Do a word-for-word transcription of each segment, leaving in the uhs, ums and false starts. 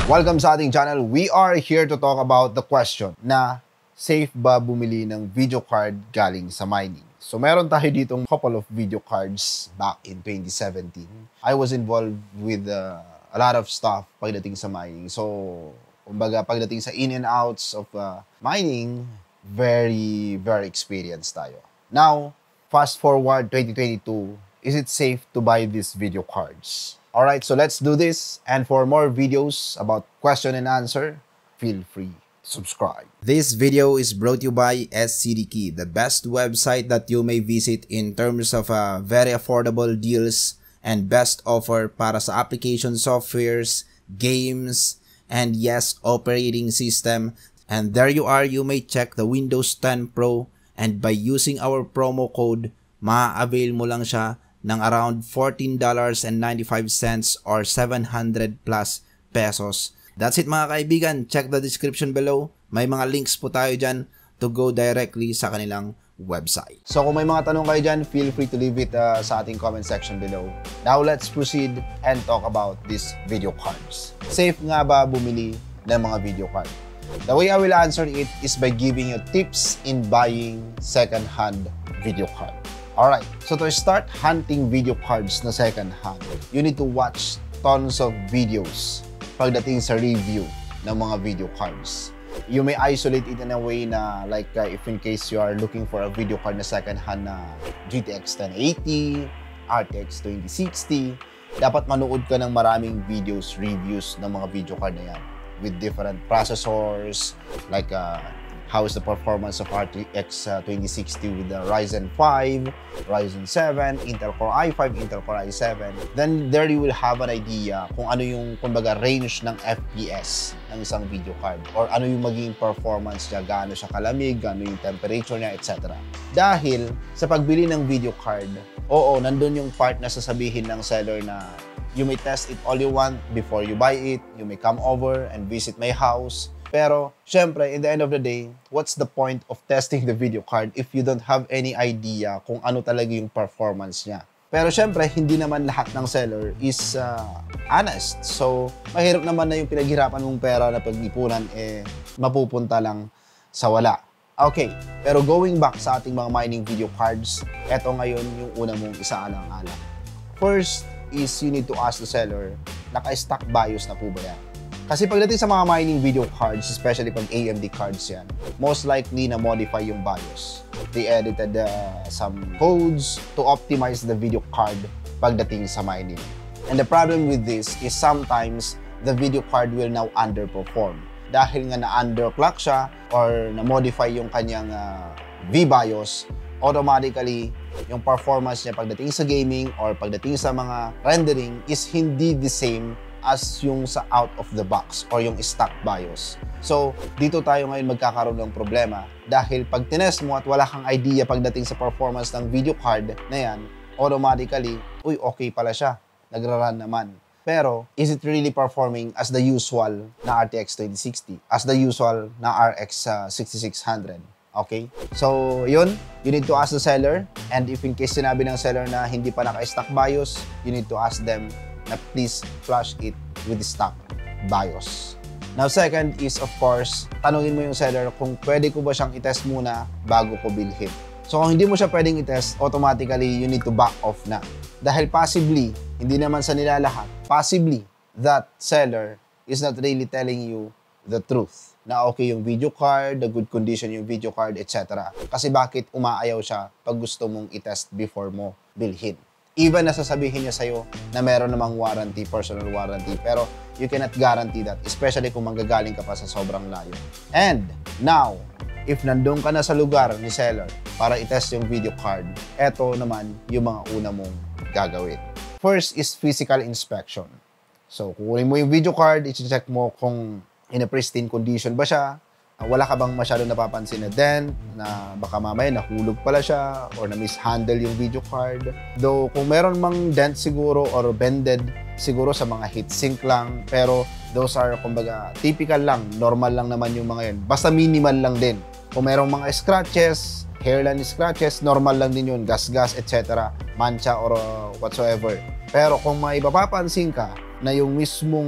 Welcome sa ating channel. We are here to talk about the question na safe ba bumili ng video card galing sa mining? So meron tayo ditong couple of video cards back in twenty seventeen. I was involved with uh, a lot of stuff pagdating sa mining. So kumbaga pagdating sa in and outs of uh, mining, very, very experienced tayo. Now, fast forward twenty twenty-two, is it safe to buy these video cards? Alright, so let's do this. And for more videos about question and answer, feel free to subscribe. This video is brought to you by S C D Key, the best website that you may visit in terms of uh, very affordable deals and best offer para sa application softwares, games, and yes, operating system. And there you are, you may check the Windows ten Pro, and by using our promo code, ma-avail mo lang siya ng around fourteen dollars and ninety-five cents or seven hundred plus pesos. That's it mga kaibigan. Check the description below. May mga links po tayo dyan to go directly sa kanilang website. So kung may mga tanong kayo dyan, feel free to leave it uh, sa ating comment section below. Now let's proceed and talk about these video cards. Safe nga ba bumili ng mga video card? The way I will answer it is by giving you tips in buying second-hand video card. Alright, so to start hunting video cards na second-hand, you need to watch tons of videos pagdating sa review ng mga video cards. You may isolate it in a way na like uh, if in case you are looking for a video card na second-hand na G T X ten eighty, R T X twenty sixty, dapat manood ka ng maraming videos, reviews ng mga video card na yan with different processors, like uh, how is the performance of R T X uh, twenty sixty with the Ryzen five, Ryzen seven, Intel Core i five, Intel Core i seven. Then there you will have an idea kung ano yung kumbaga range ng F P S ng isang video card or ano yung magiging performance niya, gaano siya kalamig, gaano yung temperature niya, et cetera. Dahil sa pagbili ng video card, oo, nandun yung part na sasabihin ng seller na you may test it all you want before you buy it, you may come over and visit my house. Pero, syempre, in the end of the day, what's the point of testing the video card if you don't have any idea kung ano talaga yung performance niya? Pero syempre, hindi naman lahat ng seller is uh, honest. So, mahirap naman na yung pinaghirapan mong pera na pag-ipunan, eh, mapupunta lang sa wala. Okay, pero going back sa ating mga mining video cards, eto ngayon yung una mong isaalang-alang. First is you need to ask the seller, naka-stock BIOS na po ba yan? Kasi pagdating sa mga mining video cards, especially pag A M D cards yan, most likely na modify yung BIOS. They edited uh, some codes to optimize the video card pagdating sa mining. And the problem with this is sometimes the video card will now underperform. Dahil nga na-underclock siya or na-modify yung kanyang uh, V BIOS, automatically yung performance niya pagdating sa gaming or pagdating sa mga rendering is hindi the same as yung sa out of the box or yung stock BIOS. So, dito tayo ngayon magkakaroon ng problema dahil pag tinest mo at wala kang idea pagdating sa performance ng video card na yan, automatically, uy, okay pala siya, nagra-run naman. Pero, is it really performing as the usual na R T X twenty sixty? As the usual na R X uh, sixty-six hundred? Okay? So, yun, you need to ask the seller, and if in case sinabi ng seller na hindi pa naka-stock BIOS, you need to ask them na please flash it with the stock BIOS. Now, second is, of course, tanungin mo yung seller kung pwede ko ba siyang itest muna bago ko bilhin. So, kung hindi mo siya pwedeng itest, automatically, you need to back off na. Dahil possibly, hindi naman sa nila lahat, possibly, that seller is not really telling you the truth. Na okay yung video card, the good condition yung video card, et cetera. Kasi bakit umaayaw siya pag gusto mong itest before mo bilhin? Even na sasabihin niya sa'yo na meron namang warranty, personal warranty, pero you cannot guarantee that, especially kung manggagaling ka pa sa sobrang layo. And now, if nandun ka na sa lugar ni seller para itest yung video card, eto naman yung mga una mong gagawin. First is physical inspection. So, kukunin mo yung video card, i-check mo kung in a pristine condition ba siya, wala ka bang masyadong napapansin na dent, na baka mamaya nahulog pala siya or na-mishandle yung video card. Though kung meron mang dent siguro or bended, siguro sa mga heatsink lang, pero those are kumbaga typical lang, normal lang naman yung mga yun. Basta minimal lang din. Kung merong mga scratches, hairline scratches, normal lang din yun, gas-gas, et cetera, mancha or uh, whatsoever. Pero kung may mapapansin ka na yung mismong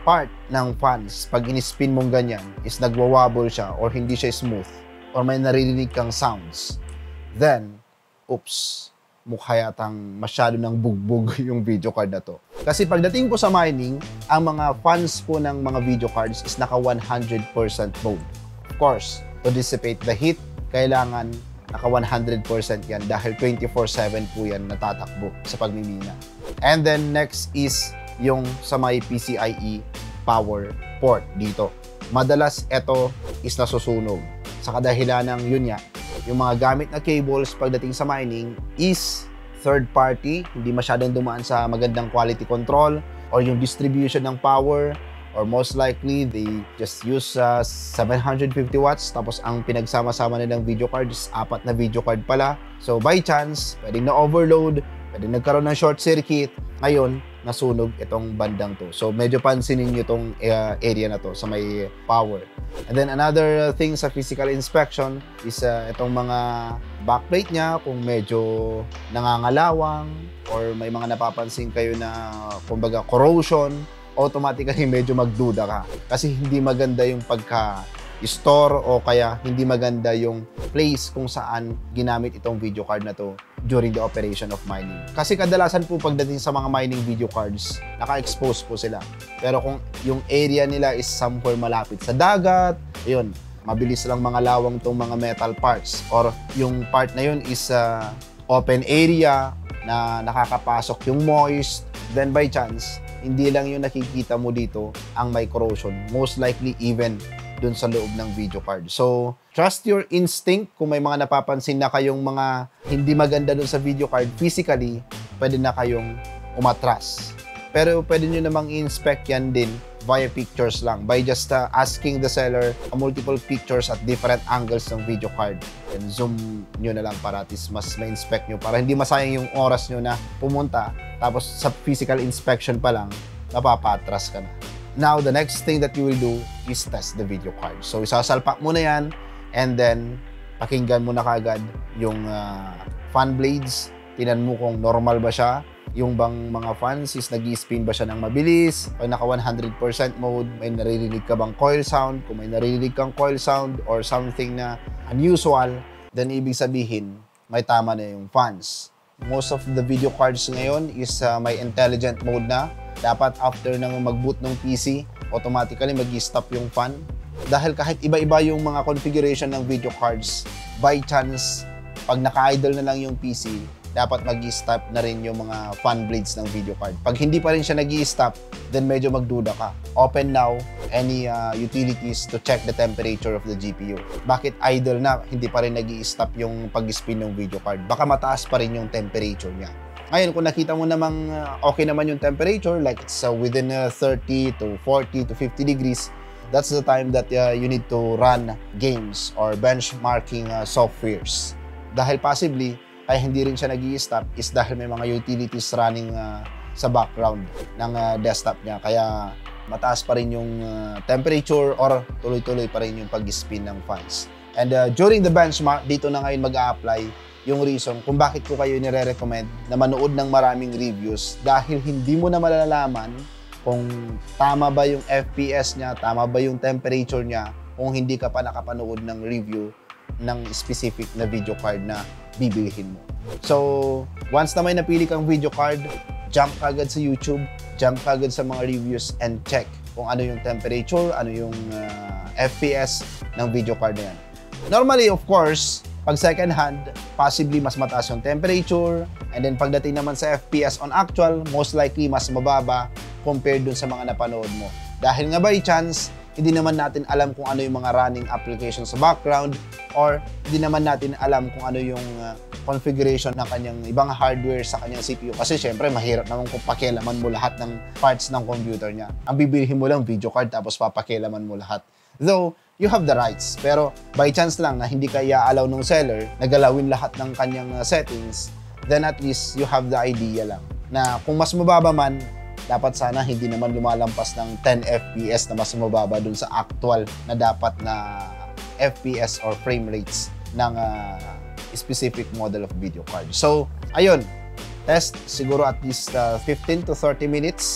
part ng fans, pag in-spin mong ganyan, is nagwawobble siya or hindi siya smooth or may naririnig kang sounds, then, oops, mukha yatang masyado ng bugbog yung video card na to. Kasi pagdating po sa mining, ang mga fans po ng mga video cards is naka one hundred percent mode. Of course, to dissipate the heat, kailangan naka one hundred percent yan dahil twenty-four seven po yan natatakbo sa pagmimina. And then next is yung sa may P C I E power port dito. Madalas ito is nasusunog. Sa kadahilan ng yun nga, yung mga gamit na cables pagdating sa mining is third party, hindi masyadong dumaan sa magandang quality control or yung distribution ng power, or most likely they just use uh, seven hundred fifty watts tapos ang pinagsama-sama nilang video card is apat na video card pala. So by chance, pwedeng na-overload, pwedeng nagkaroon ng short circuit, ngayon nasunog itong bandang to. So medyo pansinin nyo itong uh, area na to sa may power. And then another thing sa physical inspection is uh, itong mga backplate niya kung medyo nangangalawang or may mga napapansin kayo na kumbaga corrosion, automatically medyo magduda ka. Kasi hindi maganda yung pagka-store o kaya hindi maganda yung place kung saan ginamit itong video card na to during the operation of mining. Kasi kadalasan po pagdating sa mga mining video cards, naka-expose po sila. Pero kung yung area nila is somewhere malapit sa dagat, yun, mabilis lang mga lawang tong mga metal parts or yung part na yun is uh, open area na nakakapasok yung moist, then by chance, hindi lang yung nakikita mo dito ang may corrosion. Most likely even dun sa loob ng video card. So, trust your instinct. Kung may mga napapansin na kayong mga hindi maganda dun sa video card physically, pwede na kayong umatras. Pero pwede nyo namang i-inspect yan din via pictures lang by just uh, asking the seller uh, multiple pictures at different angles ng video card. And zoom nyo na lang para at least mas ma-inspect nyo para hindi masayang yung oras nyo na pumunta tapos sa physical inspection pa lang, napapatras ka na. Now, the next thing that you will do is test the video card. So, isasalpak mo na yan and then pakinggan mo na kagad yung uh, fan blades. Tinan mo kung normal ba siya. Yung bang mga fans is nag-i-spin ba siya ng mabilis? Pag naka one hundred percent mode, may naririnig ka bang coil sound? Kung may naririnig kang coil sound or something na unusual, then ibig sabihin, may tama na yung fans. Most of the video cards ngayon is uh, may intelligent mode na. Dapat after nang mag-boot ng P C, automatically mag-i-stop yung fan. Dahil kahit iba-iba yung mga configuration ng video cards, by chance, pag naka-idle na lang yung P C, dapat mag-i-stop na rin yung mga fan blades ng video card. Pag hindi pa rin siya nag-i-stop, then medyo magduda ka. Open now any uh, utilities to check the temperature of the G P U. Bakit idle na, hindi pa rin nag-i-stop yung pag-spin ng video card? Baka mataas pa rin yung temperature niya. Ngayon, kung nakita mo namang uh, okay naman yung temperature, like it's uh, within uh, thirty to forty to fifty degrees, that's the time that uh, you need to run games or benchmarking uh, softwares. Dahil possibly, kaya hindi rin siya nag-i-stop is dahil may mga utilities running uh, sa background ng uh, desktop niya. Kaya mataas pa rin yung uh, temperature or tuloy-tuloy pa rin yung pag-spin ng fans. And uh, during the benchmark, dito na ngayon mag-a-apply yung reason kung bakit ko kayo nire-recommend na manood ng maraming reviews dahil hindi mo na malalaman kung tama ba yung F P S niya, tama ba yung temperature niya kung hindi ka pa nakapanood ng review ng specific na video card na bibilihin mo. So, once na may napili kang video card, jump agad sa YouTube, jump agad sa mga reviews and check kung ano yung temperature, ano yung uh, F P S ng video card na yan. Normally, of course, pag second hand, possibly mas mataas yung temperature, and then pagdating naman sa F P S on actual, most likely mas mababa compared dun sa mga napanood mo. Dahil nga by chance, hindi naman natin alam kung ano yung mga running applications sa background or hindi naman natin alam kung ano yung uh, configuration ng kanyang ibang hardware sa kanyang C P U. Kasi syempre, mahirap naman kung pakialaman mo lahat ng parts ng computer niya. Ang bibilihin mo lang video card tapos papakialaman mo lahat. Though, you have the rights. Pero by chance lang na hindi ka i-allow ng seller na galawin lahat ng kanyang uh, settings, then at least you have the idea lang na kung mas mababa man, dapat sana hindi naman lumalampas ng ten F P S na mas mababa dun sa actual na dapat na F P S or frame rates ng uh, specific model of video card. So, ayun, test siguro at least uh, fifteen to thirty minutes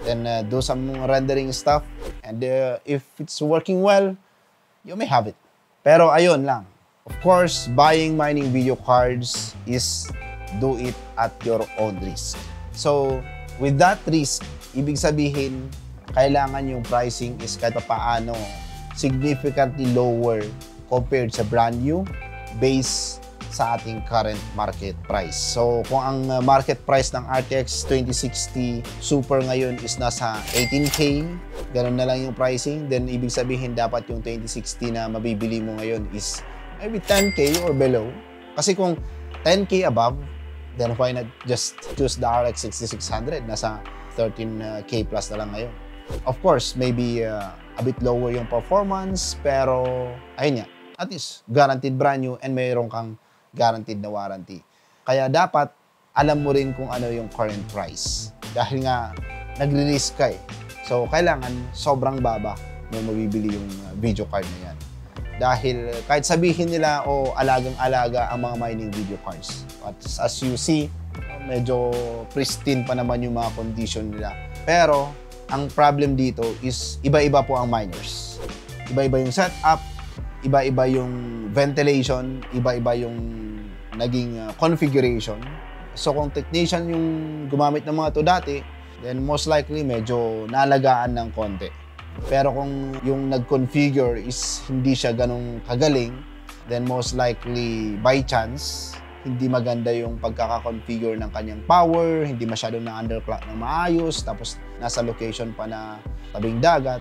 then uh, do some rendering stuff, and uh, if it's working well, you may have it. Pero ayun lang. Of course, buying mining video cards is do it at your own risk. So, with that risk, ibig sabihin, kailangan yung pricing is kahit paano significantly lower compared sa brand new based sa ating current market price. So, kung ang market price ng R T X twenty sixty Super ngayon is nasa eighteen K, ganun na lang yung pricing, then ibig sabihin dapat yung twenty sixty na mabibili mo ngayon is maybe ten K or below. Kasi kung ten K above, then why not just choose the R X sixty-six hundred? Nasa thirteen K plus na lang ngayon. Of course, maybe uh, a bit lower yung performance, pero ayun nga, at least guaranteed brand new and mayroon kang guaranteed na warranty. Kaya dapat alam mo rin kung ano yung current price. Dahil nga nagre-risk ka eh. So kailangan sobrang baba mo mabibili yung video card na yan. Dahil kahit sabihin nila o oh, alagang-alaga ang mga mining video cards. But as you see, medyo pristine pa naman yung mga condition nila. Pero ang problem dito is iba-iba po ang miners. Iba-iba yung setup, iba-iba yung ventilation, iba-iba yung naging uh, configuration. So kung technician yung gumamit ng mga to dati, then most likely medyo naalagaan ng konti. Pero kung yung nag-configure is hindi siya ganong kagaling, then most likely by chance, hindi maganda yung pagkaka-configure ng kanyang power, hindi masyadong na-underclock ng maayos, tapos nasa location pa na tabing dagat.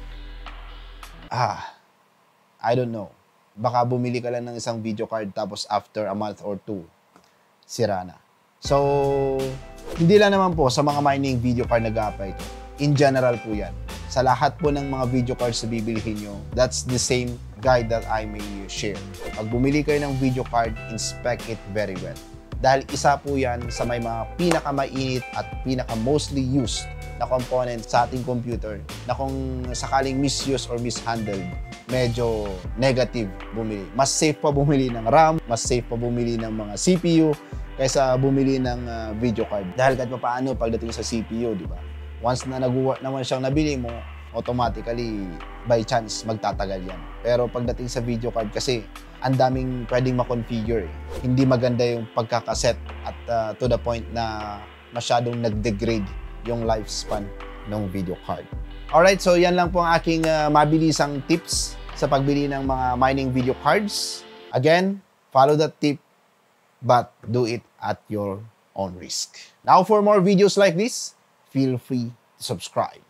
Ah, I don't know. Baka bumili ka lang ng isang video card tapos after a month or two, sira na. So, hindi lang naman po sa mga mining video card nag-a-apply ito. In general po yan. Sa lahat po ng mga video cards na bibilihin nyo, that's the same guide that I may share. Pag bumili kayo ng video card, inspect it very well. Dahil isa po yan sa may mga pinakamainit at pinaka-mostly used na component sa ating computer na kung sakaling misuse or mishandled, medyo negative bumili. Mas safe pa bumili ng RAM, mas safe pa bumili ng mga C P U kaysa bumili ng uh, video card. Dahil kahit paano pagdating sa C P U, di ba? Once na nag-work naman siyang nabili mo, automatically, by chance, magtatagal yan. Pero pagdating sa video card kasi, ang daming pwedeng makonfigure eh. Hindi maganda yung pagkakaset at uh, to the point na masyadong nag-degrade yung lifespan ng video card. Alright, so yan lang po ang aking uh, mabilisang tips sa pagbili ng mga mining video cards. Again, follow that tip, but do it at your own risk. Now, for more videos like this, feel free to subscribe.